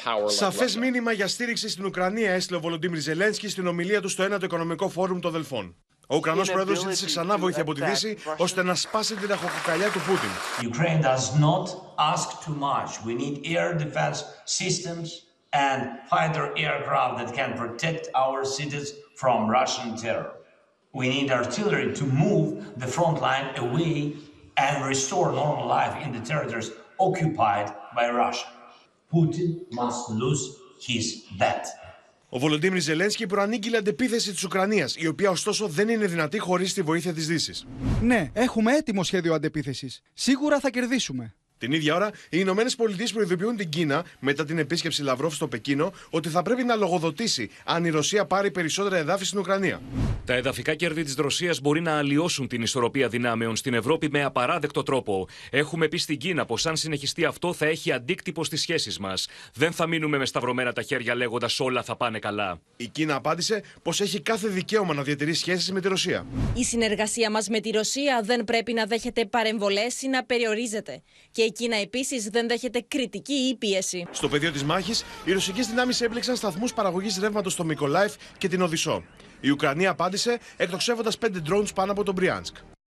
Σαφές μήνυμα για στήριξη στην Ουκρανία έστειλε ο Βολοντίμιρ Ζελένσκι στην ομιλία του στο 9ο Οικονομικό Φόρουμ των Δελφών. Ο Ουκρανός πρόεδρος ζήτησε ξανά βοήθεια από τη Δύση ώστε να σπάσει την ραχοκοκαλιά του Πούτιν. Ukraine does not ask too much. We need air defense systems and fighter aircraft that can protect our cities from Russian terror. We need artillery to move the front line away and restore normal life in the territories occupied by Russia. Putin must lose his bet. Ο Βολοντίμιρ Ζελένσκι προανήγγειλε αντεπίθεση της Ουκρανίας, η οποία ωστόσο δεν είναι δυνατή χωρίς τη βοήθεια της Δύσης. Ναι, έχουμε έτοιμο σχέδιο αντεπίθεσης. Σίγουρα θα κερδίσουμε. Την ίδια ώρα, οι Ηνωμένες Πολιτείες προειδοποιούν την Κίνα, μετά την επίσκεψη Λαυρόφ στο Πεκίνο, ότι θα πρέπει να λογοδοτήσει αν η Ρωσία πάρει περισσότερα εδάφη στην Ουκρανία. Τα εδαφικά κέρδη της Ρωσίας μπορεί να αλλοιώσουν την ισορροπία δυνάμεων στην Ευρώπη με απαράδεκτο τρόπο. Έχουμε πει στην Κίνα πως αν συνεχιστεί αυτό θα έχει αντίκτυπο στις σχέσεις μας. Δεν θα μείνουμε με σταυρωμένα τα χέρια λέγοντας όλα θα πάνε καλά. Η Κίνα απάντησε πως έχει κάθε δικαίωμα να διατηρεί σχέσεις με τη Ρωσία. Η συνεργασία μας με τη Ρωσία δεν πρέπει να δέχεται παρεμβολές ή να περιορίζεται. Και η Κίνα επίσης δεν δέχεται κριτική ή πίεση. Στο πεδίο της μάχης, οι ρωσικές δυνάμεις έπλεξαν σταθμούς παραγωγής ρεύματος στο Μικολάιβ και την Οδυσσό. Η Ουκρανία απάντησε εκτοξεύοντας 5 drones πάνω από τον Μπριάνσκ.